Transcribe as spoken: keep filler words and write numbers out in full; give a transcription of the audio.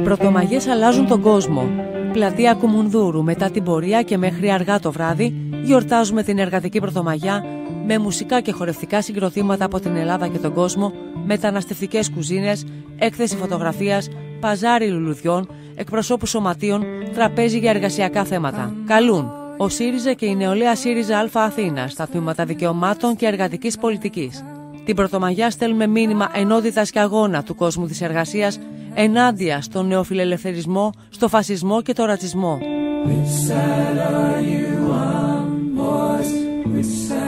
πρωτομαγιές αλλάζουν τον κόσμο. Πλατεία Κουμουνδούρου, μετά την πορεία και μέχρι αργά το βράδυ, γιορτάζουμε την εργατική Πρωτομαγιά με μουσικά και χορευτικά συγκροτήματα από την Ελλάδα και τον κόσμο, μεταναστευτικές κουζίνες, έκθεση φωτογραφίας, παζάρι λουλουδιών, εκπροσώπους σωματείων, τραπέζι για εργασιακά θέματα. Καλούν ο ΣΥΡΙΖΑ και η νεολαία ΣΥΡΙΖΑ Α Αθήνα στα τμήματα δικαιωμάτων και εργατικής πολιτικής. Την Πρωτομαγιά στέλνουμε μήνυμα ενότητας και αγώνα του κόσμου της εργασίας ενάντια στον νεοφιλελευθερισμό, στο φασισμό και το ρατσισμό. Which side are you on, boys? Which side